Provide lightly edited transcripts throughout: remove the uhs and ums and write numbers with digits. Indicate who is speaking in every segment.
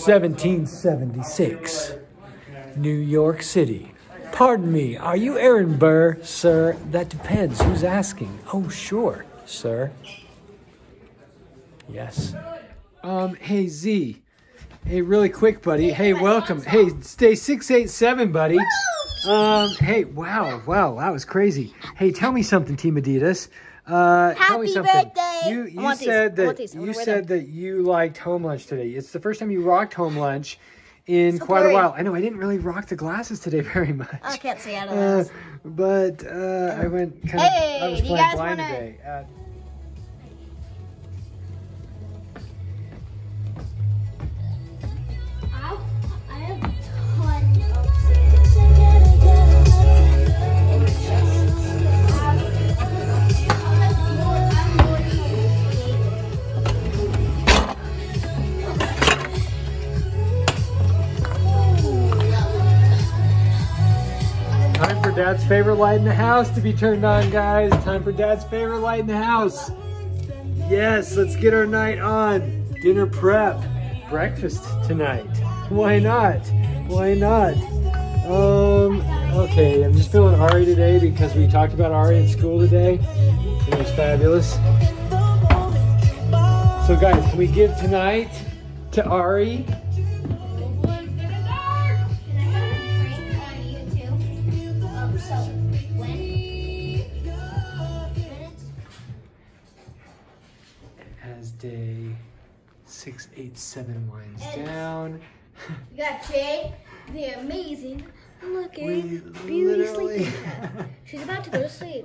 Speaker 1: 1776, New York City. Pardon me, are you Aaron Burr, sir? That depends. Who's asking? Oh, sure, sir. Yes. Hey, Z. Hey, really quick, buddy. Hey, welcome. Hey, stay 687, buddy. Hey, wow, that was crazy. Hey, tell me something, Team Adidas. Tell me something.
Speaker 2: Birthday!
Speaker 1: You said that you liked home lunch today. It's the first time you rocked home lunch in quite a while. I know I didn't really rock the glasses today very much.
Speaker 2: I can't see out of this.
Speaker 1: But I went kind of. I was playing blind today.
Speaker 2: I have a ton of
Speaker 1: Time for Dad's favorite light in the house to be turned on, guys. Time for Dad's favorite light in the house. Yes, let's get our night on. Dinner prep. Breakfast tonight. Why not? Why not? Okay, I'm just feeling Ari today because we talked about Ari at school today. It was fabulous. So guys, can we give tonight to Ari? As day 687 winds down.
Speaker 2: You got Jade, the amazing, looking, beauty
Speaker 1: literally
Speaker 2: sleeping. She's about to go to sleep.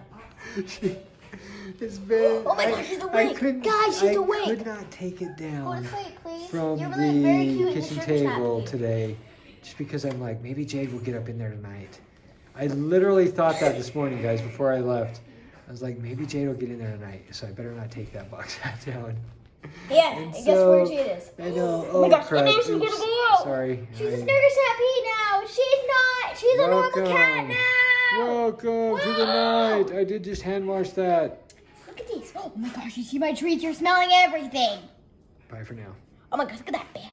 Speaker 1: It's been.
Speaker 2: Oh my gosh, she's awake. Guys, she's awake.
Speaker 1: I could not take it down
Speaker 2: Go to sleep, please.
Speaker 1: from
Speaker 2: You're really very cute
Speaker 1: the
Speaker 2: in
Speaker 1: kitchen
Speaker 2: shirt
Speaker 1: table
Speaker 2: chat.
Speaker 1: today, just because I'm like, maybe Jade will get up in there tonight. I literally thought that this morning, guys, before I left. I was like, maybe Jade will get in there tonight, so I better not take that box down.
Speaker 2: Yeah, and guess where Jade is?
Speaker 1: I know.
Speaker 2: Oh my gosh,
Speaker 1: crap.
Speaker 2: and now she's gonna
Speaker 1: Oops.
Speaker 2: go out.
Speaker 1: Sorry.
Speaker 2: She's a Snickers happy now. She's not. She's a normal cat now.
Speaker 1: Welcome to the night. I did just hand wash that.
Speaker 2: Look at these. Oh my gosh, you see my treats? You're smelling everything.
Speaker 1: Bye for now.
Speaker 2: Oh my gosh, look at that bag.